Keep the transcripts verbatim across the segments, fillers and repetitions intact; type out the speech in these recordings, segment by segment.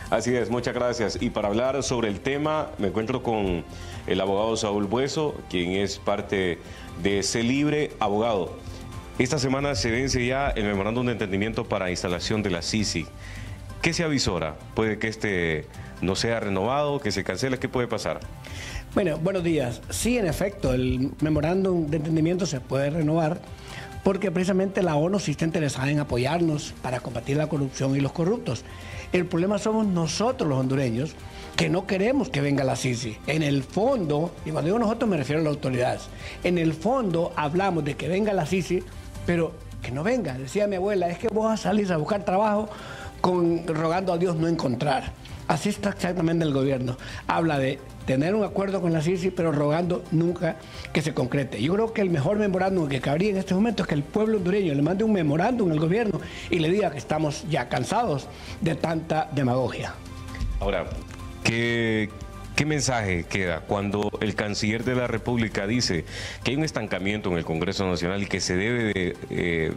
Así es, muchas gracias. Y para hablar sobre el tema, me encuentro con el abogado Saúl Bueso, quien es parte de Sé Libre Abogado. Esta semana se vence ya el memorándum de entendimiento para instalación de la C I C I. ¿Qué se avisora? ¿Puede que este no sea renovado, que se cancele? ¿Qué puede pasar? Bueno, buenos días. Sí, en efecto, el memorándum de entendimiento se puede renovar porque precisamente la ONU sí está interesada en apoyarnos para combatir la corrupción y los corruptos. El problema somos nosotros los hondureños que no queremos que venga la C I C I. En el fondo, y cuando digo nosotros me refiero a las autoridades, en el fondo hablamos de que venga la C I C I, pero que no venga. Decía mi abuela, es que vos vas a salir a buscar trabajo con, rogando a Dios no encontrar. Así está exactamente el gobierno. Habla de tener un acuerdo con la C I C I, pero rogando nunca que se concrete. Yo creo que el mejor memorándum que cabría en este momento es que el pueblo hondureño le mande un memorándum al gobierno y le diga que estamos ya cansados de tanta demagogia. Ahora, ¿qué, qué mensaje queda cuando el canciller de la República dice que hay un estancamiento en el Congreso Nacional y que se debe de... Eh,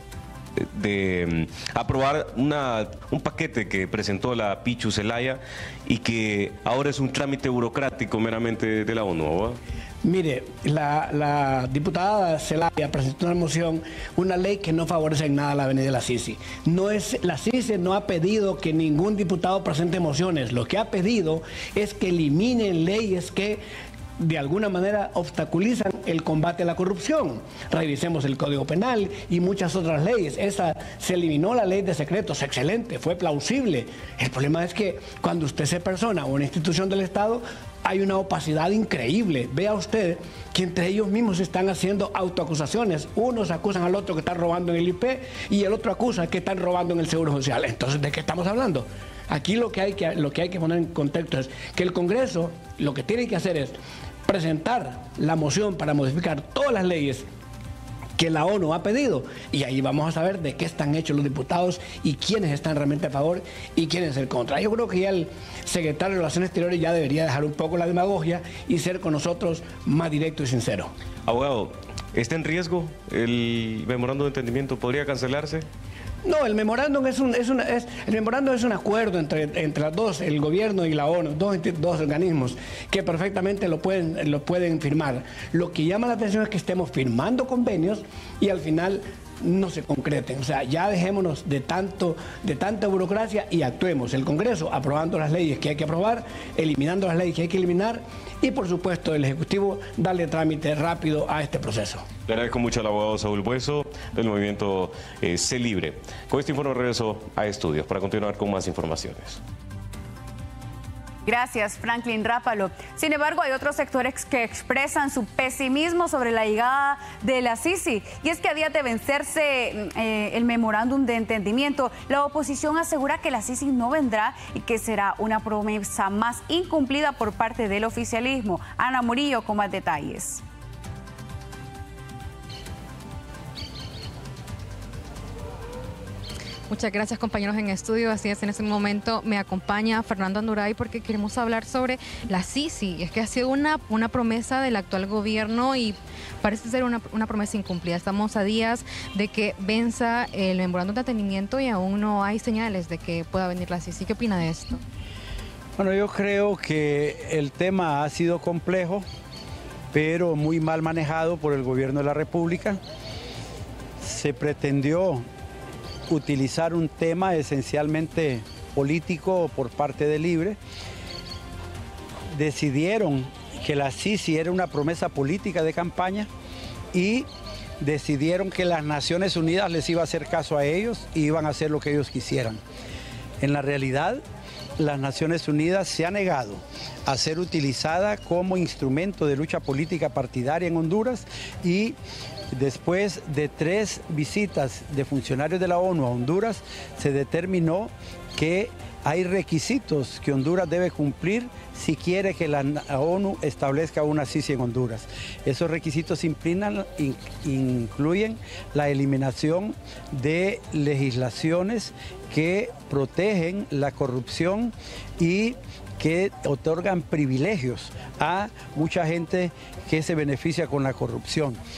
de um, aprobar una, un paquete que presentó la Pichu Zelaya y que ahora es un trámite burocrático meramente de la ONU, ¿verdad? Mire, la, la diputada Zelaya presentó una moción, una ley que no favorece en nada la avenida de la C I C I. No es, la C I C I no ha pedido que ningún diputado presente mociones, lo que ha pedido es que eliminen leyes que de alguna manera obstaculizan el combate a la corrupción. Revisemos el Código Penal y muchas otras leyes. Esa se eliminó la ley de secretos, excelente, fue plausible. El problema es que cuando usted se persona o una institución del Estado, hay una opacidad increíble. Vea usted que entre ellos mismos están haciendo autoacusaciones. Unos acusan al otro que están robando en el I P y el otro acusa que están robando en el Seguro Social. Entonces, ¿de qué estamos hablando? Aquí lo que hay que, lo que hay que poner en contexto es que el Congreso lo que tiene que hacer es presentar la moción para modificar todas las leyes que la ONU ha pedido y ahí vamos a saber de qué están hechos los diputados y quiénes están realmente a favor y quiénes en contra. Yo creo que ya el secretario de Relaciones Exteriores ya debería dejar un poco la demagogia y ser con nosotros más directo y sincero. Abogado, ¿está en riesgo el memorándum de entendimiento? ¿Podría cancelarse? No, el memorándum es un, es una, es, el memorándum es un acuerdo entre, entre las dos, el gobierno y la ONU, dos, dos organismos que perfectamente lo pueden, lo pueden firmar. Lo que llama la atención es que estemos firmando convenios y al final no se concreten. O sea, ya dejémonos de, tanto, de tanta burocracia y actuemos. El Congreso aprobando las leyes que hay que aprobar, eliminando las leyes que hay que eliminar y, por supuesto, el Ejecutivo darle trámite rápido a este proceso. Le agradezco mucho al abogado Saúl Bueso del movimiento eh, Sé Libre. Con este informe regreso a estudios para continuar con más informaciones. Gracias, Franklin Rápalo. Sin embargo, hay otros sectores que expresan su pesimismo sobre la llegada de la C I C I. Y es que a días de vencerse eh, el memorándum de entendimiento, la oposición asegura que la C I C I no vendrá y que será una promesa más incumplida por parte del oficialismo. Ana Murillo con más detalles. Muchas gracias, compañeros en estudio. Así es, en este momento me acompaña Fernando Anduray porque queremos hablar sobre la C I C I. Es que ha sido una, una promesa del actual gobierno y parece ser una, una promesa incumplida. Estamos a días de que venza el memorándum de entendimiento y aún no hay señales de que pueda venir la C I C I. ¿Qué opina de esto? Bueno, yo creo que el tema ha sido complejo, pero muy mal manejado por el gobierno de la República. Se pretendió utilizar un tema esencialmente político por parte de Libre. Decidieron que la C I C I era una promesa política de campaña y decidieron que las Naciones Unidas les iba a hacer caso a ellos y iban a hacer lo que ellos quisieran. En la realidad, las Naciones Unidas se ha negado a ser utilizada como instrumento de lucha política partidaria en Honduras y después de tres visitas de funcionarios de la ONU a Honduras, se determinó que hay requisitos que Honduras debe cumplir si quiere que la ONU establezca una C I C I en Honduras. Esos requisitos incluyen, incluyen la eliminación de legislaciones que protegen la corrupción y que otorgan privilegios a mucha gente que se beneficia con la corrupción.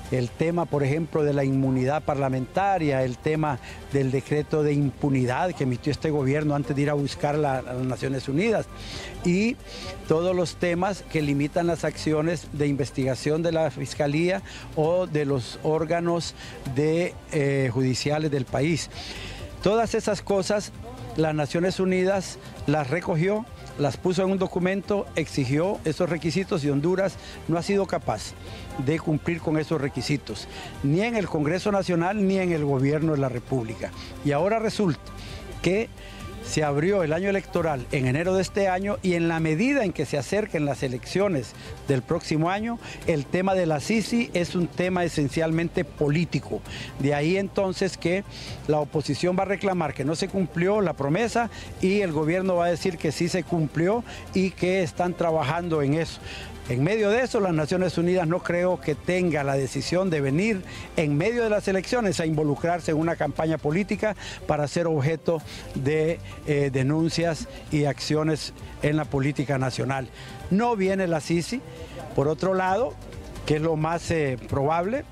el tema, por ejemplo, de la inmunidad parlamentaria, el tema del decreto de impunidad que emitió este gobierno antes de ir a buscar la, a las Naciones Unidas, y todos los temas que limitan las acciones de investigación de la Fiscalía o de los órganos de, eh, judiciales del país. Todas esas cosas las Naciones Unidas las recogió, las puso en un documento, exigió esos requisitos y Honduras no ha sido capaz de cumplir con esos requisitos, ni en el Congreso Nacional ni en el Gobierno de la República. Y ahora resulta que se abrió el año electoral en enero de este año y en la medida en que se acerquen las elecciones del próximo año, el tema de la Sisi es un tema esencialmente político. De ahí entonces que la oposición va a reclamar que no se cumplió la promesa y el gobierno va a decir que sí se cumplió y que están trabajando en eso. En medio de eso, las Naciones Unidas no creo que tenga la decisión de venir en medio de las elecciones a involucrarse en una campaña política para ser objeto de eh, denuncias y acciones en la política nacional. No viene la Sisi. Por otro lado, que es lo más eh, probable,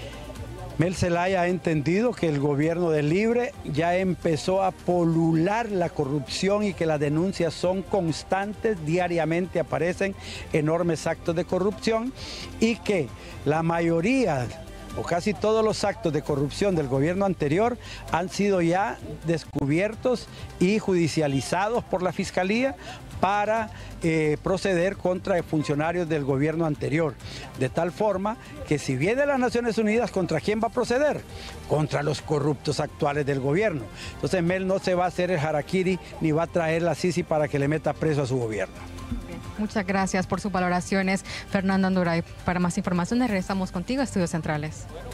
Mel Zelaya ha entendido que el gobierno de Libre ya empezó a polular la corrupción y que las denuncias son constantes, diariamente aparecen enormes actos de corrupción y que la mayoría o casi todos los actos de corrupción del gobierno anterior han sido ya descubiertos y judicializados por la Fiscalía para eh, proceder contra funcionarios del gobierno anterior. De tal forma que si viene las Naciones Unidas, ¿contra quién va a proceder? Contra los corruptos actuales del gobierno. Entonces Mel no se va a hacer el harakiri ni va a traer la Sisi para que le meta preso a su gobierno. Bien, muchas gracias por sus valoraciones, Fernando Anduray. Para más información regresamos contigo a Estudios Centrales.